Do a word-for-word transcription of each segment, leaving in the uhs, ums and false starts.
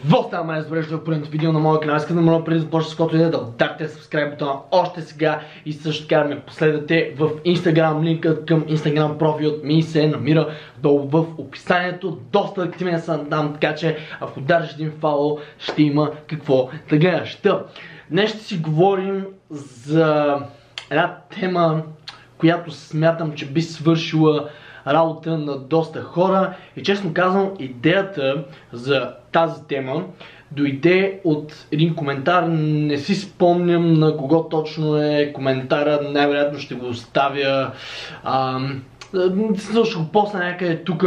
Какво става, ме разбережда в първото видео на моя канал? Искам да моля преди да започна с каквото и да ударите subscribe бутона още сега и също така ме последвате в Instagram. Линкът към Instagram профилът ми се намира долу в описанието. Доста активен съм там, така че ако държиш един фолоу, ще има какво да гледаш. Та, днес ще си говорим за една тема, която смятам, че би свършила работа на доста хора и честно казвам, идеята за тази тема дойде от един коментар. Не си спомням на кого точно е коментара, най-вероятно ще го оставя, ам, ще го посна някъде тук.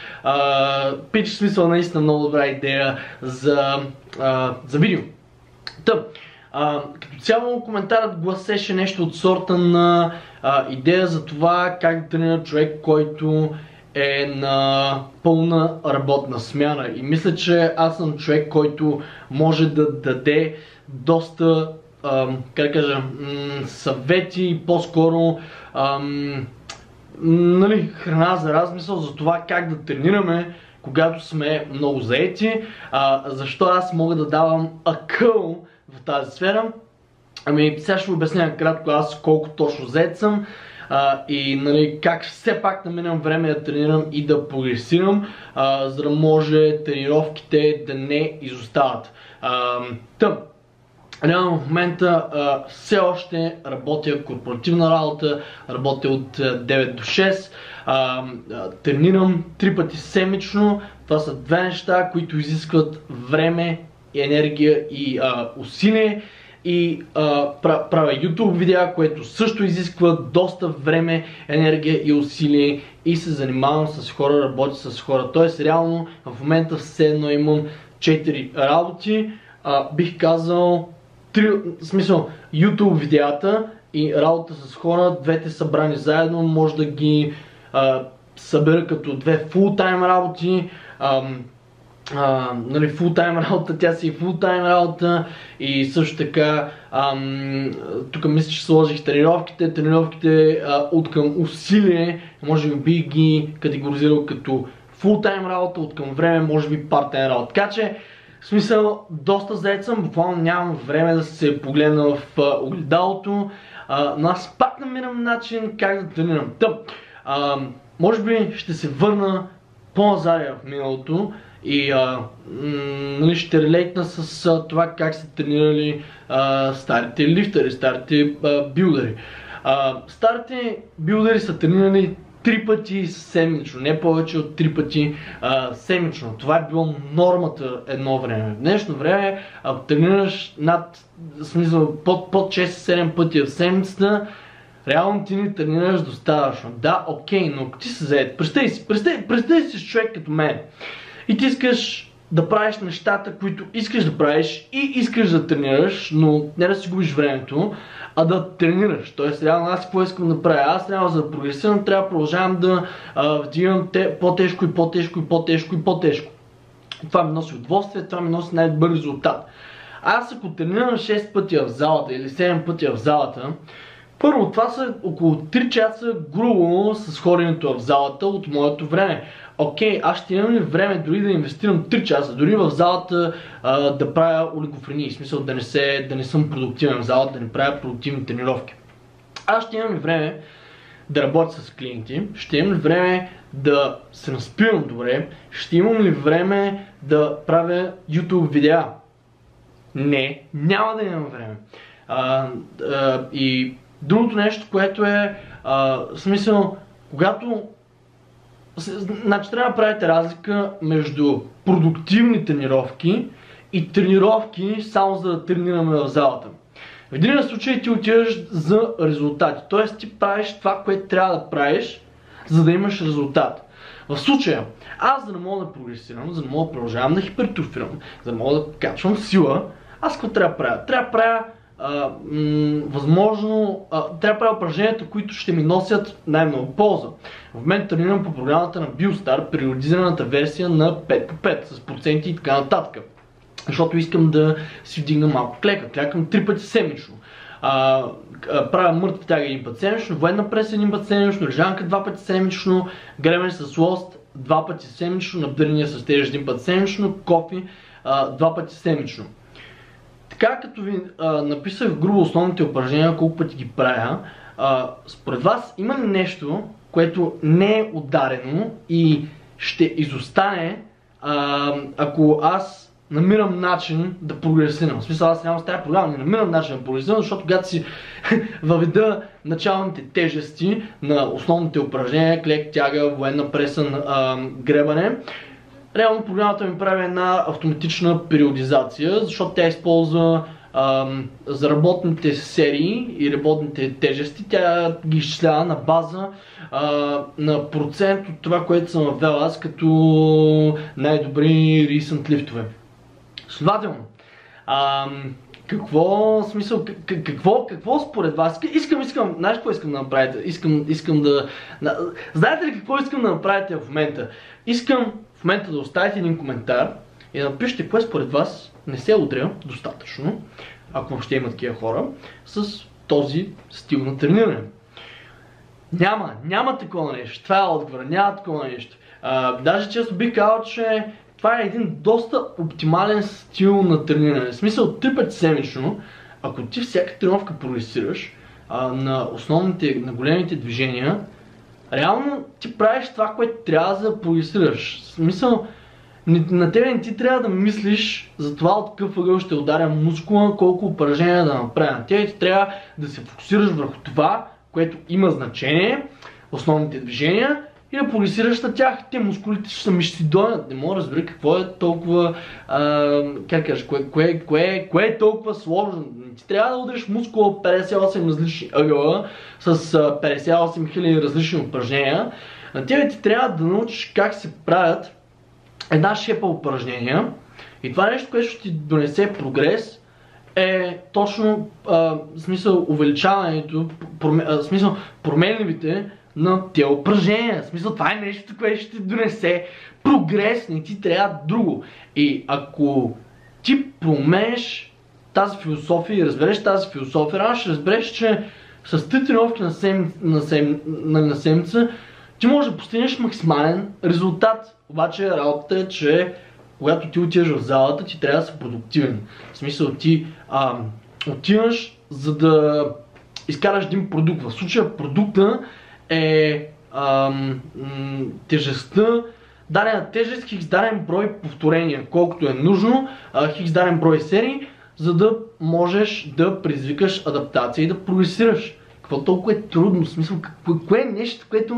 Пич смисъл, наистина много добра идея за, а, за видео. Тъп. Uh, като цяло коментарът гласеше нещо от сорта на uh, идея за това как да тренира човек, който е на пълна работна смяна. И мисля, че аз съм човек, който може да даде доста uh, как да кажа, съвети и по-скоро uh, нали, храна за размисъл за това как да тренираме, когато сме много заети. Uh, защо аз мога да давам акъл в тази сфера? Ами сега ще ви обясня кратко аз колко точно заед съм а, и нали, как все пак намирам време да тренирам и да прогресирам, а, за да може тренировките да не изостават. Тъм, реално в момента а, все още работя корпоративна работа, работя от девет до шест, а, а, тренирам три пъти седмично. Това са две неща, които изискват време, енергия и а, усилие, и а, правя YouTube видеа, което също изисква доста време, енергия и усилие, и се занимавам с хора, работя с хора. Тоест реално в момента все едно имам четири работи. А, бих казал три, в смисъл YouTube видеята и работа с хора, двете събрани заедно, може да ги а, събера като две фултайм работи. А, Uh, нали, фултайм работа, тя си и фултайм работа, и също така тук мисля, че сложих тренировките, тренировките uh, от към усилие, може би ги категоризирал като фултайм работа, от към време, може би парттайм работа. Така че, в смисъл, доста заед съм, буквално нямам време да се погледна в uh, огледалото, uh, но аз пак намирам начин как да тренирам. Тъп, uh, може би ще се върна по-назадя в миналото и а, нали, ще релейтна с а, това как са тренирали а, старите лифтери, старите а, билдери. А, старите билдери са тренирали три пъти седмично, не повече от три пъти а, седмично. Това е било нормата едно време. В днешно време, ако тренираш над, смисъл, под, под шест-седем пъти в седмицата, реално ти не тренираш достатъчно. Да, окей, но ако ти се заед, представи си, представи, представи си с човек като мен и ти искаш да правиш нещата, които искаш да правиш и искаш да тренираш, но не да си губиш времето, а да тренираш. Тоест, реално аз какво искам да правя? Аз трябва за да прогресирам, трябва да продължавам да а, вдигам по-тежко и по-тежко и по-тежко и по-тежко. Това ми носи удоволствие, това ми носи най-добър резултат. Аз ако тренирам шест пъти в залата или седем пъти в залата, първо, това са около три часа грубо с ходенето в залата от моето време. Окей, аз ще имам ли време дори да инвестирам три часа, дори в залата а, да правя олигофрении, в смисъл да не, се, да не съм продуктивен в залата, да не правя продуктивни тренировки. Аз ще имам ли време да работя с клиенти, ще имам ли време да се наспивам добре, ще имам ли време да правя YouTube видеа? Не, няма да имам време. А, а, и другото нещо, което е, а, в смисъл, когато, значи трябва да правите разлика между продуктивни тренировки и тренировки само за да тренираме в залата. В един случай ти отиваш за резултати, т.е. ти правиш това, което трябва да правиш, за да имаш резултат. В случая, аз за да мога да прогресирам, за да мога да продължавам да хипертрофирам, за да мога да качвам сила, аз какво трябва да правя? Трябва да правя Uh, м- възможно, uh, трябва да правя упражненията, които ще ми носят най-много полза. В момента тренирам по програмата на Biostar, периодизираната версия на пет по пет с проценти и така нататък. Защото искам да си вдигна малко клека. Клякам три пъти седмично. Uh, uh, правя мъртва тяга един път седмично, военна прес един път седмично, лежанка два пъти седмично, гремене с лост два пъти седмично, набдърния с тежест един път седмично, кофи а, два пъти седмично. Така като ви а, написах грубо основните упражнения, колко пъти ги правя, а, според вас има ли нещо, което не е ударено и ще изостане, а, ако аз намирам начин да прогресирам? В смисъл, аз нямам с тази програма, не намирам начин да прогресирам, защото когато си въведа началните тежести на основните упражнения, клек, тяга, военна преса, а, гребане, реално програмата ми прави една автоматична периодизация, защото тя използва а, за работните серии и работните тежести, тя ги изчислява на база а, на процент от това, което съм въвел аз като най-добри recent лифтове. Следователно, а, какво смисъл, какво, какво според вас, искам, искам, знаеш какво искам да направите? Искам, искам да, на, знаете ли какво искам да направите в момента? Искам в момента да оставите един коментар и да напишете кое според вас не се удря достатъчно, ако въобще има такива хора, с този стил на трениране. Няма, няма такова нещо, това е отговора, няма такова нещо. А, даже често бих казал, че това е един доста оптимален стил на трениране. В смисъл, три пъти седмично, ако ти всяка тренировка прогресираш а, на основните, на големите движения, реално ти правиш това, което трябва да прогресираш. В смисъл, на тебе не ти трябва да мислиш за това от какъв ъгъл ще ударя мускула, колко упражнения да направя. На тебе ти трябва да се фокусираш върху това, което има значение, основните движения, и да прогресираш на тях. Те мускулите ще ми ще си дойдат. Не мога да разбера какво е толкова, а, как кажеш, кое, кое, кое, кое е толкова сложно. Ти трябва да удариш мускула петдесет и осем различни ъгъла с петдесет и осем хиляди различни упражнения. На тебе ти трябва да научиш как се правят една шепа упражнения. И това нещо, което ще ти донесе прогрес, е точно а, в смисъл увеличаването, проме, а, в смисъл променливите на тези упражнения. В смисъл, това е нещо, което ще ти донесе прогрес, не ти трябва друго. И ако ти променеш тази философия и разбереш тази философия, рано ще разбереш, че с три тренировки на, сем, на, сем, на, на седмица ти можеш да постигнеш максимален резултат. Обаче работата е, че когато ти отиваш в залата, ти трябва да си продуктивен. В смисъл, ти а, отиваш, за да изкараш един продукт. В случая продукта е ам, м, тежестта, дадена тежест, хикс даден брой повторения, колкото е нужно, а, хикс даден брой серии, за да можеш да предизвикаш адаптация и да прогресираш. Какво толкова е трудно? В смисъл, кое, кое е нещо, което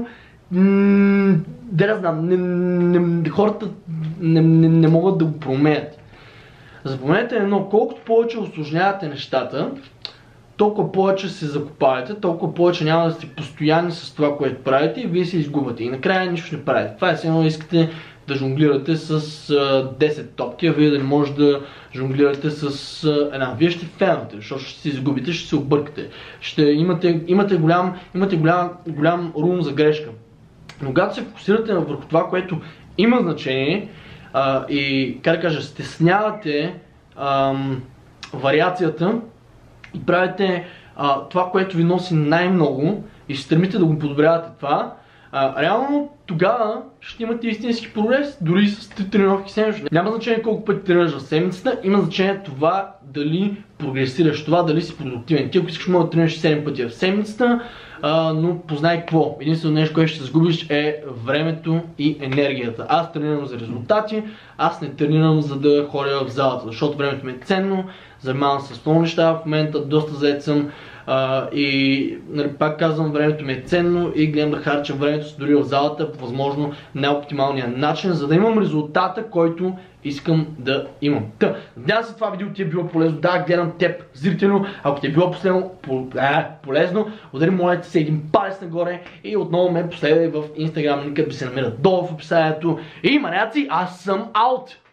м, да не знам, не, не, хората не, не, не могат да го променят. Запомнете едно, колкото повече усложнявате нещата, толкова повече се закопавате, толкова повече няма да сте постоянни с това, което правите и вие се изгубвате. И накрая нищо не правите. Това е все едно искате да жонглирате с а, десет топки, а вие да не може да жонглирате с а, една. Вие ще фенате, защото ще се изгубите, ще се объркате. Ще имате, имате голям, имате голям, голям рум за грешка. Но когато се фокусирате върху това, което има значение а, и, как да кажа, стеснявате ам, вариацията, и правите а, това, което ви носи най-много и ще стремите да го подобрявате това, а, реално тогава ще имате истински прогрес, дори с три тренировки седмично. Няма значение колко пъти тренираш в седмицата, има значение това дали прогресираш, това дали си продуктивен. Ти ако искаш може да тренираш седем пъти в седмицата, а, но познай какво. Единствено нещо, което ще загубиш е времето и енергията. Аз тренирам за резултати, аз не тренирам за да ходя в залата, защото времето ми е ценно, занимавам се с много неща в момента, доста заед съм а, и нали, пак казвам, времето ми е ценно и гледам да харча времето си дори в залата по възможно най-оптималния начин, за да имам резултата, който искам да имам. Та, надявам се това видео ти е било полезно. Да, гледам теб зрително. Ако ти е било последно, по, а, полезно, удари моля ти се един палец нагоре и отново ме последвай в Instagram, линкът би се намира долу в описанието. И маняци, аз съм аут!